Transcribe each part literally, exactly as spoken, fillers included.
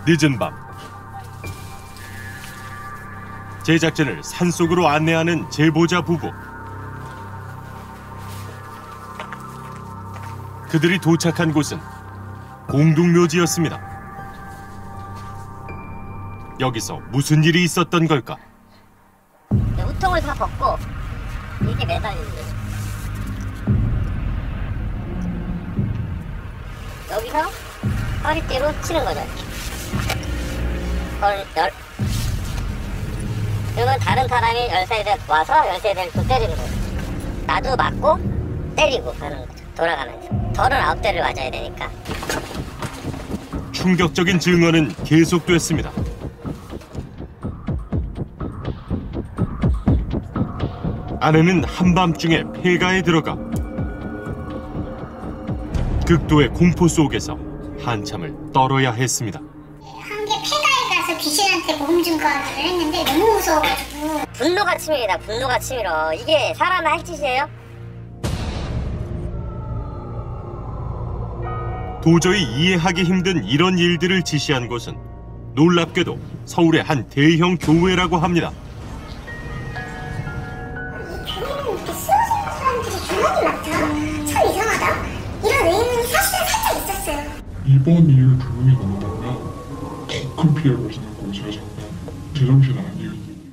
늦은 밤, 제작진을 산속으로 안내하는 제보자 부부. 그들이 도착한 곳은 공동묘지였습니다. 여기서 무슨 일이 있었던 걸까? 우통을 다 벗고 이게 매달리는 거예요. 여기서 허리띠로 치는 거죠. 열, 열. 그러면 다른 사람이 열쇠를 와서 열쇠를 또 때리는 거예요. 나도 맞고 때리고 하는 거죠. 돌아가면서. 서른아홉 대를 맞아야 되니까. 충격적인 증언은 계속됐습니다. 아내는 한밤중에 폐가에 들어가 극도의 공포 속에서 한참을 떨어야 했습니다. 한 개 폐가에 가서 귀신한테 모험 증거를 했는데 너무 무서워가지고. 분노가 치밀이다. 분노가 치밀어. 이게 사람이 할 짓이에요? 도저히 이해하기 힘든 이런 일들을 지시한 곳은 놀랍게도 서울의 한 대형 교회라고 합니다. 이 교회는 이렇게 쓰러지는 사람들이 유난히 많다? 참 이상하다? 이런 의문이 사실은 살짝 있었어요. 이번 일을 조용히 넘어가면 더 큰 피해를 발생할 거고 제가 자꾸 제정신 아니에요.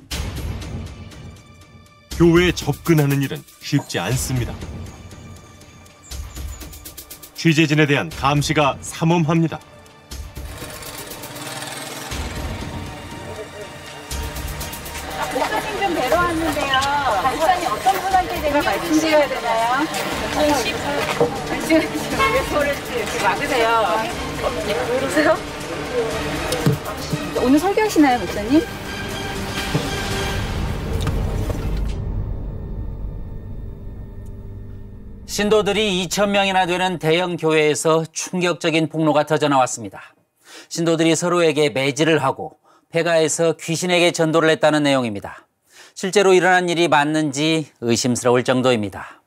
교회에 접근하는 일은 쉽지 않습니다. 취재진에 대한 감시가 삼엄합니다. 목사님 좀 뵈러 왔는데요. 목사님 어떤 분한테 제가 말씀드려야 되나요? 잠시만요. 왜 소리를 이렇게 막으세요? 왜 그러세요? 오늘 설교하시나요, 목사님? 신도들이 이천 명이나 되는 대형 교회에서 충격적인 폭로가 터져나왔습니다. 신도들이 서로에게 매질을 하고 폐가에서 귀신에게 전도를 했다는 내용입니다. 실제로 일어난 일이 맞는지 의심스러울 정도입니다.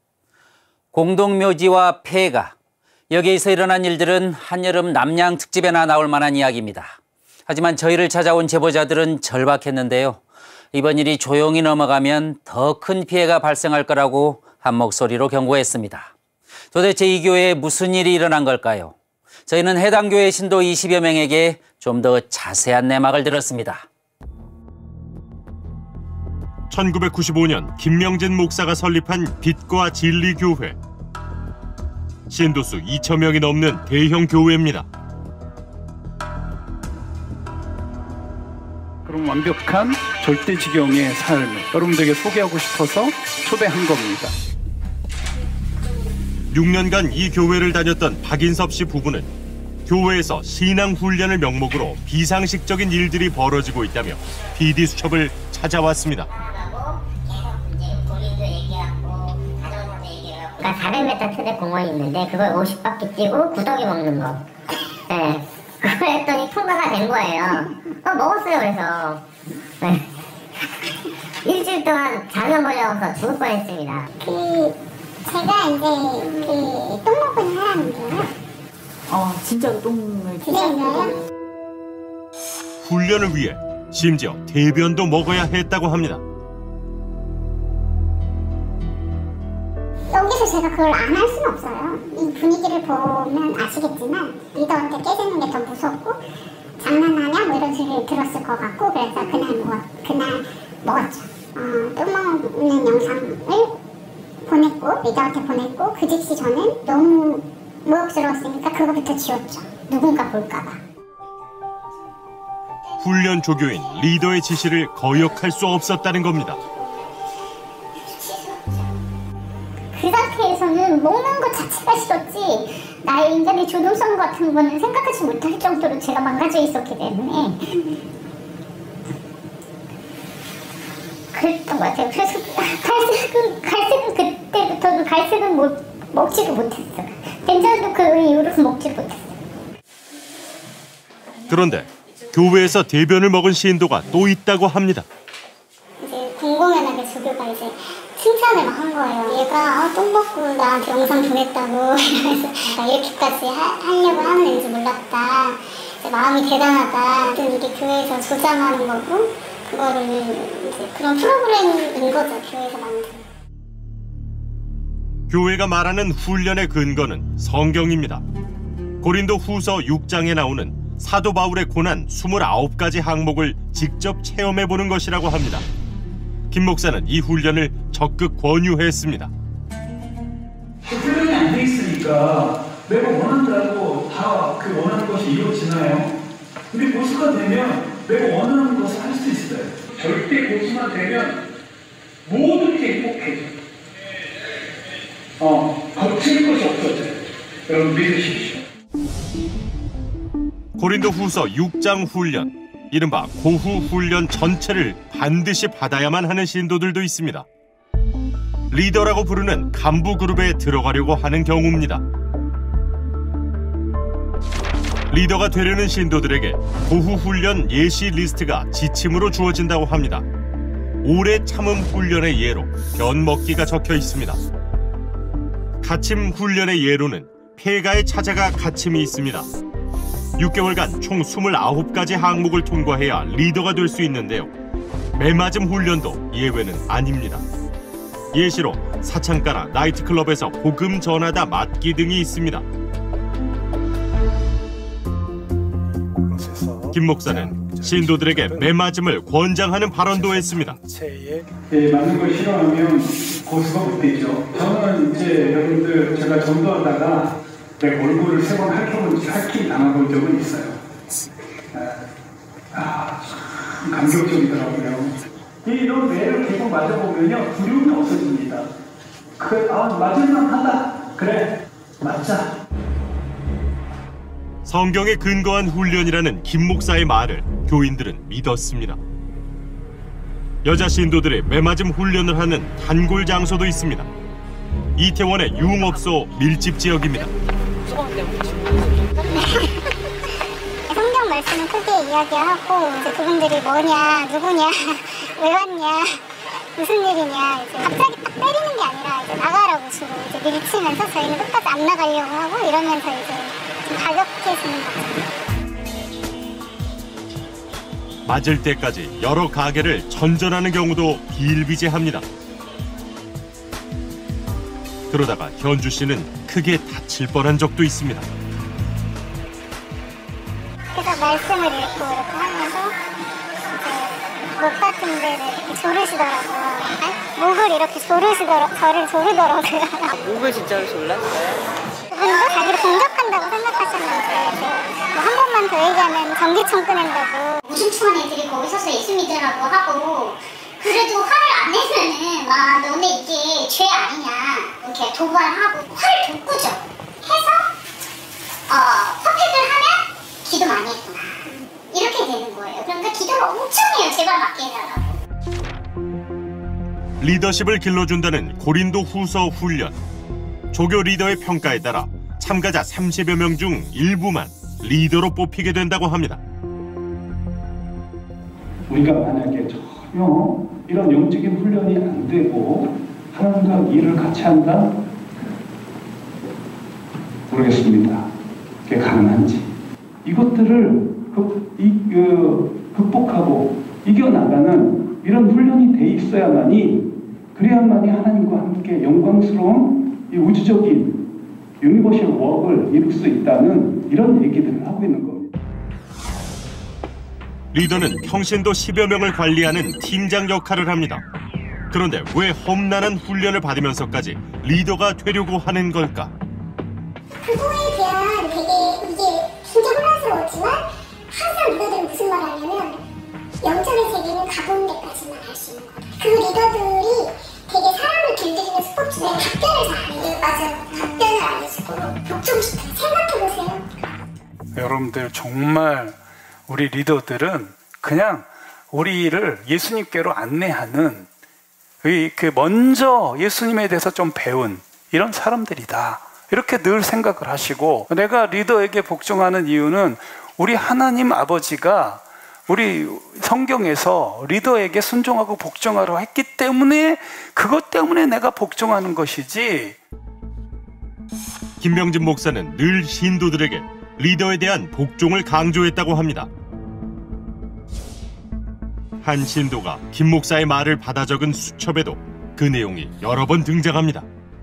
공동묘지와 폐가, 여기에서 일어난 일들은 한여름 남양 특집에나 나올 만한 이야기입니다. 하지만 저희를 찾아온 제보자들은 절박했는데요. 이번 일이 조용히 넘어가면 더 큰 피해가 발생할 거라고 한 목소리로 경고했습니다. 도대체 이 교회에 무슨 일이 일어난 걸까요? 저희는 해당 교회 신도 이십여 명에게 좀 더 자세한 내막을 들었습니다. 천구백구십오 년 김명진 목사가 설립한 빛과 진리 교회. 신도수 이천 명이 넘는 대형 교회입니다. 그럼 완벽한 절대지경의 삶을 여러분들에게 소개하고 싶어서 초대한 겁니다. 육 년간 이 교회를 다녔던 박인섭 씨 부부는 교회에서 신앙훈련을 명목으로 비상식적인 일들이 벌어지고 있다며 피디수첩을 찾아왔습니다. 사백 미터 트랙 공원이 있는데 그걸 오십 바퀴 뛰고 구더기 먹는 거. 네. 그걸 했더니 통과가 된 거예요. 어, 먹었어요, 그래서. 네. 일주일 동안 장염 걸려서 죽을 뻔했습니다. 그 제가 이제 그 똥 먹고 있는 사람인데요. 어, 진짜로 똥을 네. 훈련을 위해 심지어 대변도 먹어야 했다고 합니다. 여기서 제가 그걸 안 할 수는 없어요. 이 분위기를 보면 아시겠지만 리더한테 깨지는 게 더 무섭고 장난하냐 뭐 이런 소리를 들었을 것 같고 그래서 그날 먹었, 그날 먹었죠. 어, 똥 먹는 영상을 보냈고 리더한테 보냈고 그 즉시 저는 너무 모욕스러웠으니까 그거부터 지웠죠. 누군가 볼까봐. 훈련 조교인 리더의 지시를 거역할 수 없었다는 겁니다. 그 상태에서는 먹는 것 자체가 싫었지 나의 인간의 조동성 같은 거는 생각하지 못할 정도로 제가 망가져 있었기 때문에 그랬던 것 같아요. 그래서 갈색은, 갈색은 그때부터도 갈색은 못, 먹지도 못했어요. 된장도 그 이후로 먹지 못했어요. 그런데 교회에서 대변을 먹은 신도가 또 있다고 합니다. 이제 공공연하게 조교가 이제 칭찬을 막 한 거예요. 얘가 어, 똥 먹고 나한테 영상 보냈다고. 그래서 나 이렇게까지 하, 하려고 하는 애인지 몰랐다. 이제 마음이 대단하다. 이게 교회에서 조장하는 거고 그거를 이제 그런 프로그램인 거죠. 교회에서 만든. 교회가 말하는 훈련의 근거는 성경입니다. 고린도 후서 육 장에 나오는 사도 바울의 고난 이십구 가지 항목을 직접 체험해보는 것이라고 합니다. 김 목사는 이 훈련을 적극 권유했습니다. 훈련이 안 돼 있으니까 내가 원한다고 다 그 원하는 것이 이루어지나요? 우리 고수가 되면 내가 원하는 것을 할 수 있어요. 절대 고수만 되면 모든 게 행복해져. 어, 거칠 것이 없어져요. 여러분 믿으십시오. 고린도 후서 육 장 훈련, 이른바 고후 훈련 전체를 반드시 받아야만 하는 신도들도 있습니다. 리더라고 부르는 간부 그룹에 들어가려고 하는 경우입니다. 리더가 되려는 신도들에게 고후 훈련 예시 리스트가 지침으로 주어진다고 합니다. 오래 참음 훈련의 예로 변먹기가 적혀 있습니다. 가침 훈련의 예로는 폐가에 찾아가 가침이 있습니다. 육 개월간 총 이십구 가지 항목을 통과해야 리더가 될 수 있는데요. 매맞음 훈련도 예외는 아닙니다. 예시로 사창가나 나이트클럽에서 복음 전하다 맞기 등이 있습니다. 김 목사는 신도들에게 매맞음을 권장하는 발언도 했습니다. 예, 맞는 걸 싫어하면 고수가 못 되죠. 저는 이제 여러분들 제가 전도하다가 내 얼굴을 세 번 할퀴 당해본 적은 있어요. 아, 참 감격적이더라고요. 이런 매를 계속 맞아보면요, 두려움이 없어집니다. 그, 아, 맞을만 하다. 그래, 맞자. 성경에 근거한 훈련이라는 김 목사의 말을 교인들은 믿었습니다. 여자 신도들의 매맞음 훈련을 하는 단골 장소도 있습니다. 이태원의 유흥업소 밀집 지역입니다. 성경 말씀을 크게 이야기하고 이제 그분들이 뭐냐, 누구냐, 왜 왔냐, 무슨 일이냐, 이제 갑자기 딱 때리는 게 아니라 이제 나가라고 주로 이제 밀치면서 저희는 끝까지 안 나가려고 하고 이러면서 이제 좀 가격해지는 거죠. 맞을 때까지 여러 가게를 전전하는 경우도 비일비재합니다. 그러다가 현주 씨는 크게 다칠 뻔한 적도 있습니다. 그래서 말씀을 읽고 이렇게 하면서 이제 목 같은 데를 이렇게 조르시더라고요. 아니, 목을 이렇게 조르시더라, 저를 조르더라고요. 목을 진짜로 졸랐어요? 그분도 자기를 공격한다고 생각하셨는데 뭐 한 번만 더 얘기하면 전기총 꺼낸다고. 무심충한 애들이 거기 서서 예수 믿으라고 하고 그래도 화를 안 내면은 막 너네 이게 죄 아니냐 이렇게 도발하고 화를 돋구죠. 해서 어, 화폐를 하면 기도 많이 했구나 이렇게 되는 거예요. 그러니까 기도를 엄청 해요. 제발 맞게 해달라고. 리더십을 길러준다는 고린도 후서 훈련. 조교 리더의 평가에 따라 참가자 삼십여 명 중 일부만 리더로 뽑히게 된다고 합니다. 우리가 만약에 전혀 이런 영적인 훈련이 안 되고 하나님과 일을 같이 한다? 모르겠습니다. 그게 가능한지. 이것들을 극, 이, 그, 극복하고 이겨나가는 이런 훈련이 돼 있어야만이 그래야만이 하나님과 함께 영광스러운 이 우주적인 유니버셜 워크를 이룰 수 있다는 이런 얘기들을 하고 있는 겁니다. 리더는 평신도 십여 명을 관리하는 팀장 역할을 합니다. 그런데 왜 험난한 훈련을 받으면서까지 리더가 되려고 하는 걸까? 그거에 대한 되게 이게 굉장히 혼란스러웠지만 항상 리더들은 무슨 말을 하냐면 영적인 세계는 가본 데까지만 할 수 있는 거다. 그 리더들이 되게 사람을 길들이는 스포츠에 답변을 잘 안 해요. 맞아요. 답변을 안 해주고 복종시켜요. 생각해보세요. 여러분들 정말 우리 리더들은 그냥 우리를 예수님께로 안내하는 그 먼저 예수님에 대해서 좀 배운 이런 사람들이다. 이렇게 늘 생각을 하시고 내가 리더에게 복종하는 이유는 우리 하나님 아버지가 우리 성경에서 리더에게 순종하고 복종하라 했기 때문에 그것 때문에 내가 복종하는 것이지. 김병진 목사는 늘 신도들에게 리더에 대한 복종을 강조했다고 합니다. 한 신도가 김 목사의 말을 받아 적은 수첩에도 그 내용이 여러 번 등장합니다.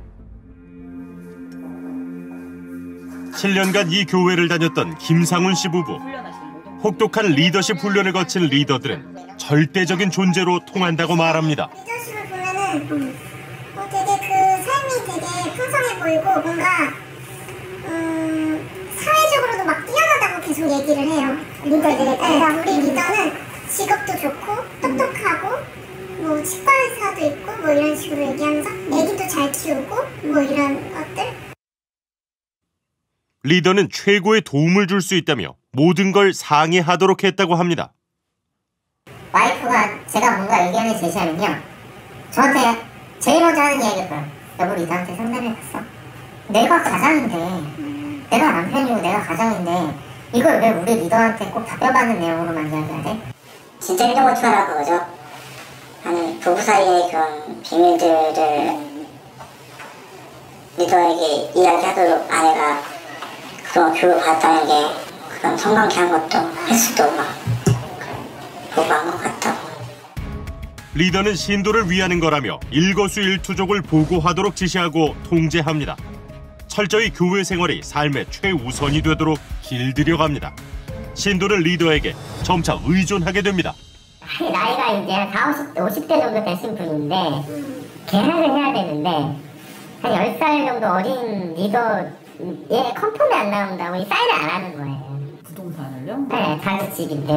칠 년간 이 교회를 다녔던 김상훈 씨 부부. 혹독한 리더십 훈련을 거친 리더들은 절대적인 존재로 통한다고 말합니다. 리더십을 보면은 어, 되게 그 삶이 되게 풍성해 보이고 뭔가 음, 사회적으로도 막 뛰어나다고 계속 얘기를 해요. 리더들에 따라 우리 리더는 직업도 좋고 똑똑하고 뭐 치과 의사도 있고 뭐 이런 식으로 얘기하면서 애기도 잘 키우고 뭐 이런 것들. 리더는 최고의 도움을 줄 수 있다며 모든 걸 상의하도록 했다고 합니다. 와이프가 제가 뭔가 의견을 제시하면요, 저한테 제일 먼저 하는 이야기가 그래요. 여보, 리더한테 상담해봤어? 내가 가장인데, 내가 남편이고 내가 가장인데 이걸 왜 우리 리더한테 꼭 답변받는 내용으로만 이야기해야 돼? 진짜 리더 고추하라고 그러죠. 아니 부부 사이의 그런 비밀들을 리더에게 이야기하도록 아내가 그런 교육을 받았다는 게 그런 성관계 한 것도 횟수도 막 보고한 것 같다고. 리더는 신도를 위하는 거라며 일거수일투족을 보고하도록 지시하고 통제합니다. 철저히 교회 생활이 삶의 최우선이 되도록 길들여갑니다. 신도는 리더에게 점차 의존하게 됩니다. 나이가 이제 한 사오십, 오십 대 정도 되신 분인데 계약을 해야 되는데 한 열 살 정도 어린 리더의 컨펌이 안 나온다고 이 사인을 안 하는 거예요. 부동산을요? 네, 자기 집인데.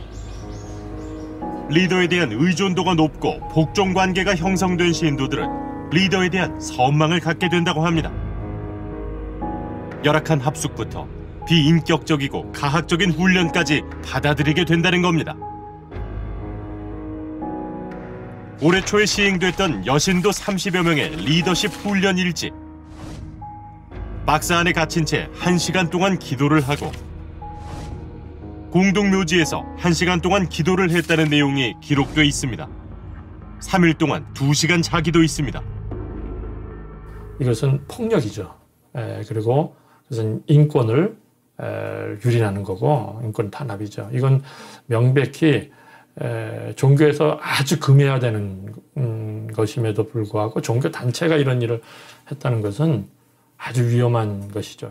리더에 대한 의존도가 높고 복종 관계가 형성된 신도들은 리더에 대한 선망을 갖게 된다고 합니다. 열악한 합숙부터 비인격적이고 가학적인 훈련까지 받아들이게 된다는 겁니다. 올해 초에 시행됐던 여신도 삼십여 명의 리더십 훈련 일지. 박스 안에 갇힌 채 한 시간 동안 기도를 하고 공동묘지에서 한 시간 동안 기도를 했다는 내용이 기록돼 있습니다. 삼 일 동안 두 시간 자기도 있습니다. 이것은 폭력이죠. 에, 그리고 그것은 인권을 에, 유린하는 거고 인권 탄압이죠. 이건 명백히 에, 종교에서 아주 금해야 되는 음, 것임에도 불구하고 종교 단체가 이런 일을 했다는 것은 아주 위험한 것이죠.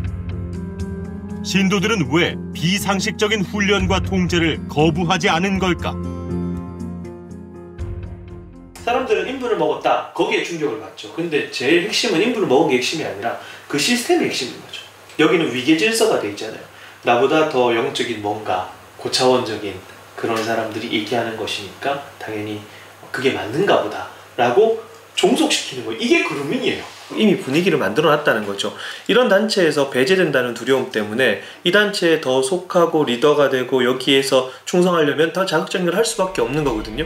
신도들은 왜 비상식적인 훈련과 통제를 거부하지 않은 걸까? 사람들은 인분을 먹었다, 거기에 충격을 받죠. 근데 제일 핵심은 인분을 먹은 게 핵심이 아니라 그 시스템이 핵심인 거죠. 여기는 위계 질서가 돼 있잖아요. 나보다 더 영적인 뭔가 고차원적인 그런 사람들이 얘기하는 것이니까 당연히 그게 맞는가 보다 라고 종속시키는 거예요. 이게 그루밍이에요. 이미 분위기를 만들어 놨다는 거죠. 이런 단체에서 배제된다는 두려움 때문에 이 단체에 더 속하고 리더가 되고 여기에서 충성하려면 더 자극적인 걸 할 수밖에 없는 거거든요.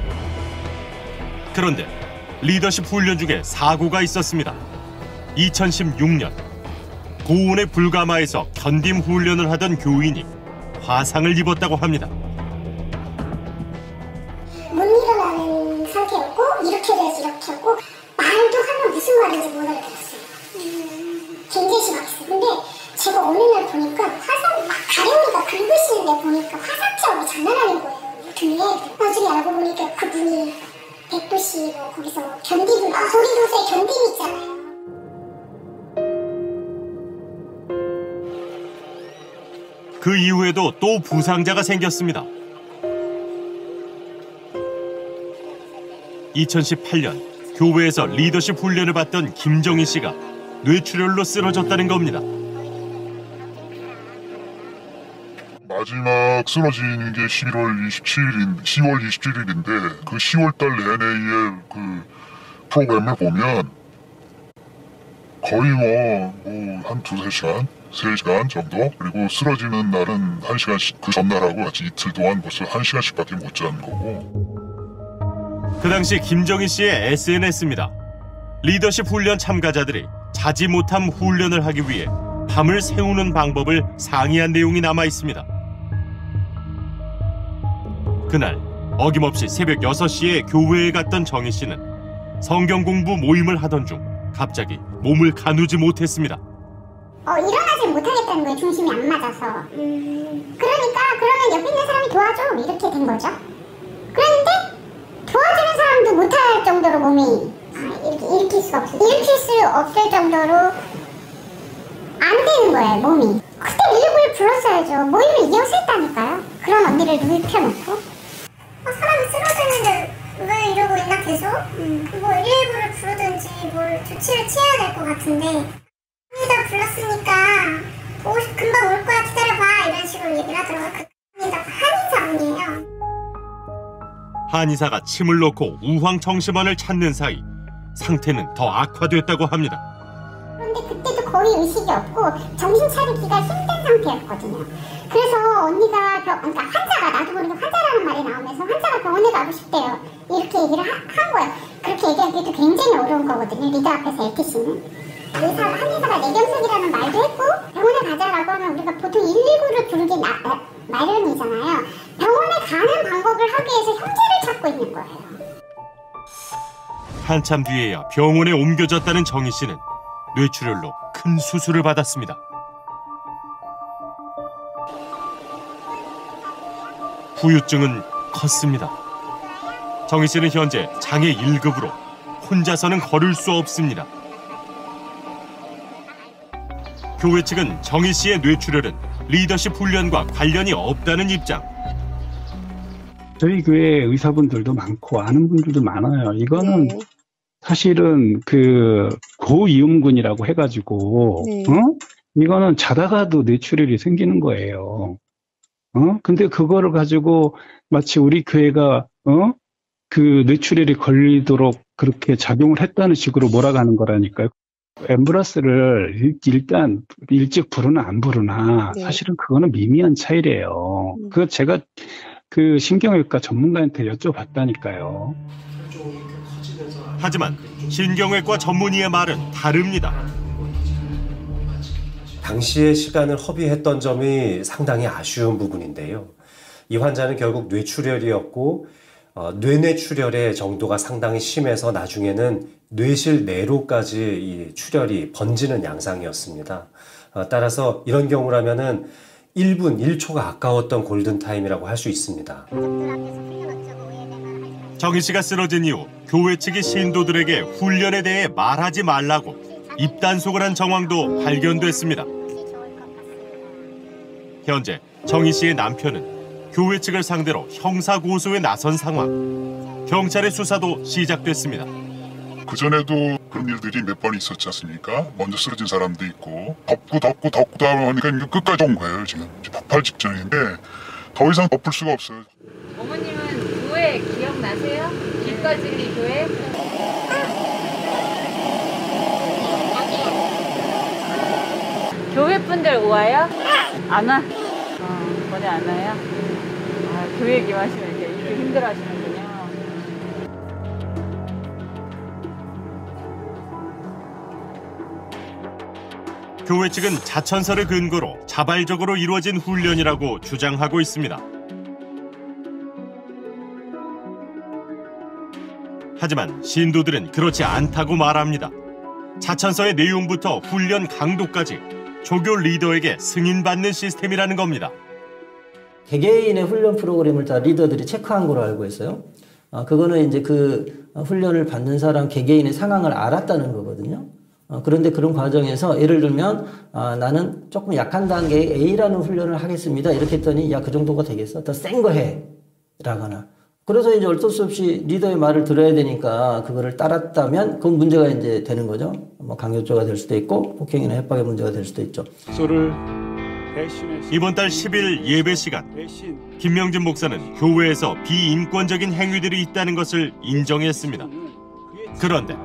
그런데 리더십 훈련 중에 사고가 있었습니다. 이천십육 년 고온의 불가마에서 견딤 훈련을 하던 교인이 화상을 입었다고 합니다. 못 일어나는 상태였고 이렇게 돼서 이렇게 하고 말도 하면 무슨 말인지 못 알아들었어요. 음, 굉장히 심했어요. 근데 제가 어느 날 보니까 화상 막 가령이가 긁으시는데 보니까 화상처럼 장난하는 거예요. 등에. 나중에 알고 보니까 그분이 백도 씨 뭐 거기서 견디분, 아 거기도서에 견딤 있잖아요. 그 이후에도 또 부상자가 생겼습니다. 이천십팔 년 교회에서 리더십 훈련을 받던 김정희 씨가 뇌출혈로 쓰러졌다는 겁니다. 마지막 쓰러지는 게 십일월 이십칠일인, 시월 이십칠일인데 그 시월달 내내의 그 프로그램을 보면 거의 뭐, 뭐 한 두세 시간, 세 시간 정도, 그리고 쓰러지는 날은 한 시간씩, 그 전날하고 같이 이틀 동안 벌써 한 시간씩밖에 못 자는 거고. 그 당시 김정희 씨의 에스엔에스입니다. 리더십 훈련 참가자들이 자지 못함 훈련을 하기 위해 밤을 새우는 방법을 상의한 내용이 남아 있습니다. 그날 어김없이 새벽 여섯 시에 교회에 갔던 정희 씨는 성경 공부 모임을 하던 중 갑자기 몸을 가누지 못했습니다. 어, 일어나질 못하겠다는 거예요. 중심이 안 맞아서. 음. 그러니까 그러면 옆에 있는 사람이 도와줘 이렇게 된 거죠. 그런데 도와주는 사람도 못할 정도로 몸이 아, 이렇게 일으킬 수가 없어요. 일으킬 수 없을 정도로 안 되는 거예요, 몸이. 그때 일일구를 불렀어야죠. 모임을 이어서 했다니까요. 그런 언니를 눕혀놓고. 어, 사람이 쓰러지는데 왜 이러고 있나 계속? 음. 뭐 일일구를 부르든지 뭘 조치를 취해야 될 것 같은데 한의사 불렀으니까 오, 금방 올 거야 기다려봐 이런 식으로 얘기를 하더라고요. 한의사 아니에요. 한의사가 침을 놓고 우황청심환을 찾는 사이 상태는 더 악화됐다고 합니다. 그런데 그때도 거의 의식이 없고 정신 차리기가 힘든 상태였거든요. 그래서 언니가 병, 그러니까 환자가 나도 모르게 환자라는 말이 나오면서 환자가 병원에 가고 싶대요. 이렇게 얘기를 하, 한 거예요. 그렇게 얘기하기도 굉장히 어려운 거거든요. 리더 앞에서 엘티씨는. 의사, 한의사가 뇌경색이라는 말도 했고 병원에 가자라고 하면 우리가 보통 일일구를 부르기 나, 나, 마련이잖아요. 병원에 가는 방법을 하기 위해서 형제를 찾고 있는 거예요. 한참 뒤에야 병원에 옮겨졌다는 정희 씨는 뇌출혈로 큰 수술을 받았습니다. 후유증은 컸습니다. 정희 씨는 현재 장애 일 급으로 혼자서는 걸을 수 없습니다. 교회 측은 정희 씨의 뇌출혈은 리더십 훈련과 관련이 없다는 입장. 저희 교회 의사분들도 많고 아는 분들도 많아요. 이거는 네. 사실은 그 고위험군이라고 해가지고 네. 어? 이거는 자다가도 뇌출혈이 생기는 거예요. 어? 근데 그거를 가지고 마치 우리 교회가 어? 그 뇌출혈이 걸리도록 그렇게 작용을 했다는 식으로 몰아가는 거라니까요. 앰뷸런스를 일단 일찍 부르나 안 부르나 네. 사실은 그거는 미미한 차이래요. 음. 그거 제가 그 신경외과 전문가한테 여쭤봤다니까요. 하지만 신경외과 전문의의 말은 다릅니다. 당시의 시간을 허비했던 점이 상당히 아쉬운 부분인데요. 이 환자는 결국 뇌출혈이었고 어, 뇌뇌출혈의 정도가 상당히 심해서 나중에는 뇌실 내로까지 이 출혈이 번지는 양상이었습니다. 어, 따라서 이런 경우라면은 일 분 일 초가 아까웠던 골든타임이라고 할 수 있습니다. 정희 씨가 쓰러진 이후 교회 측이 신도들에게 훈련에 대해 말하지 말라고 입단속을 한 정황도 발견됐습니다. 현재 정희 씨의 남편은 교회 측을 상대로 형사고소에 나선 상황. 경찰의 수사도 시작됐습니다. 그전에도 그런 일들이 몇 번 있었지 않습니까? 먼저 쓰러진 사람도 있고 덮고 덮고 덮고 하니까 이제 끝까지 온 거예요. 지금 덮할 직전인데 더 이상 덮을 수가 없어요. 어머님은 교회 기억나세요? 길거리 교회? 교회 분들 와요? 안 와? 어, 거의 안 와요? 아, 교회 얘기만 하시면 이렇게, 이렇게 힘들어 하시는군요. 교회 측은 자천서를 근거로 자발적으로 이루어진 훈련이라고 주장하고 있습니다. 하지만 신도들은 그렇지 않다고 말합니다. 자천서의 내용부터 훈련 강도까지 조교 리더에게 승인받는 시스템이라는 겁니다. 개개인의 훈련 프로그램을 다 리더들이 체크한 걸로 알고 있어요. 어, 그거는 이제 그 훈련을 받는 사람 개개인의 상황을 알았다는 거거든요. 어, 그런데 그런 과정에서 예를 들면 아, 나는 조금 약한 단계의 A라는 훈련을 하겠습니다. 이렇게 했더니 야, 그 정도가 되겠어? 더 센 거 해. 라거나. 그래서 이제 어쩔 수 없이 리더의 말을 들어야 되니까 그거를 따랐다면 그건 문제가 이제 되는 거죠. 뭐 강요죄가 될 수도 있고 폭행이나 협박의 문제가 될 수도 있죠. 이번 달 십 일 예배 시간 김명진 목사는 교회에서 비인권적인 행위들이 있다는 것을 인정했습니다. 그런데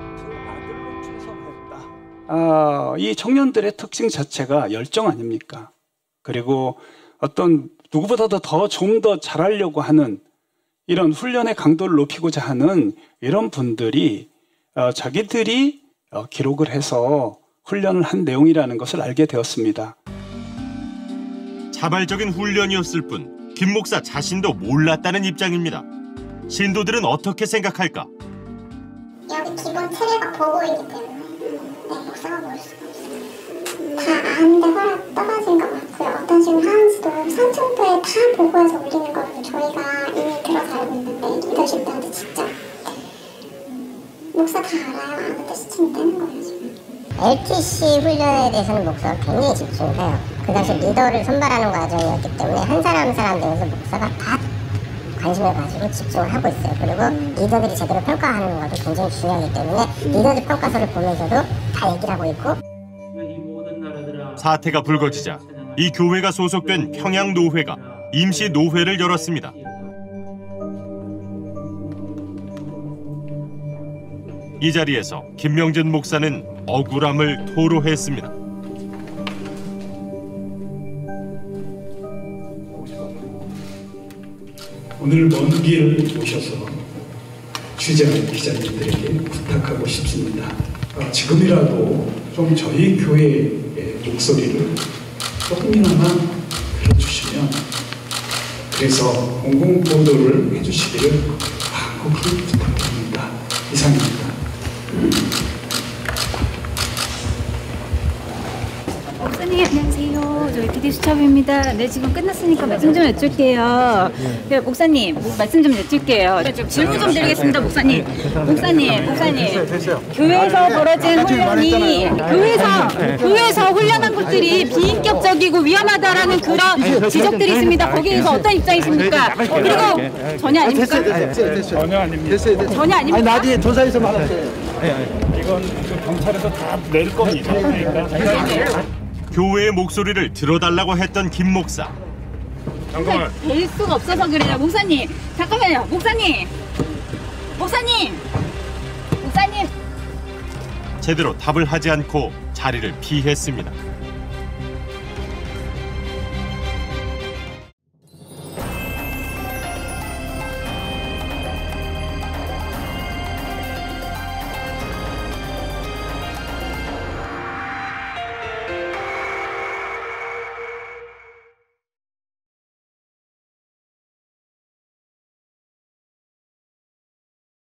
어, 이 청년들의 특징 자체가 열정 아닙니까? 그리고 어떤 누구보다도 더 좀 더 잘하려고 하는 이런 훈련의 강도를 높이고자 하는 이런 분들이 어, 자기들이 어, 기록을 해서 훈련을 한 내용이라는 것을 알게 되었습니다. 자발적인 훈련이었을 뿐 김 목사 자신도 몰랐다는 입장입니다. 신도들은 어떻게 생각할까? 여기 기본 체계가 보고이기 때문에 네, 목사가 모를 수가 없어요. 다 아는데 허락 떨어진 것 같고요. 어떤 식으로 하는지도 삼청도에 다 보고해서 올리는 거를 저희가 이미 들어서 알고 있는데 리더십들한테 직접 목사 다 알아요. 아는데 시키면 되는 거예요 지금. 엘티씨 훈련에 대해서는 목사가 굉장히 집중을 해요. 그 당시 리더를 선발하는 과정이었기 때문에 한 사람 한 사람 대해서 목사가 다 관심을 가지고 집중을 하고 있어요. 그리고 리더들이 제대로 평가하는 것도 굉장히 중요하기 때문에 리더들 평가서를 보면서도 다 얘기를 하고 있고. 사태가 불거지자 이 교회가 소속된 평양노회가 임시 노회를 열었습니다. 이 자리에서 김명진 목사는 억울함을 토로했습니다. 오늘 먼 길 오셔서 취재하는 기자님들에게 부탁하고 싶습니다. 아, 지금이라도 좀 저희 교회의 목소리를 조금이나마 들어주시면, 그래서 공공보도를 해주시기를 간곡히 부탁드립니다. 이상입니다. 목사님 안녕하세요. 저희 피디 수첩입니다. 네, 지금 끝났으니까 말씀 좀 여쭐게요. 네, 목사님 뭐, 말씀 좀 여쭐게요. 네, 좀 질문 좀 드리겠습니다. 목사님. 목사님, 목사님. 교회에서 벌어진 훈련이 교회에서 교회에서 훈련한 것들이 비인격적이고 위험하다라는 그런 지적들이 있습니다. 거기에 대해서 어떤 입장이십니까? 그리고 전혀 아닙니까? 전혀 아닙니다. 전혀 아닙니까? 나중에 조사해서 말할게요. 이건 경찰에서 다 낼 겁니다. 그러니까. 교회의 목소리를 들어달라고 했던 김 목사. 잠깐만. 될 수가 없어서 그래요. 목사님. 잠깐만요. 목사님. 목사님. 목사님. 제대로 답을 하지 않고 자리를 피했습니다.